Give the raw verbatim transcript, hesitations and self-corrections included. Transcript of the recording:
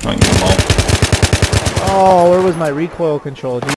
so I can get them all. Oh, where was my recoil control?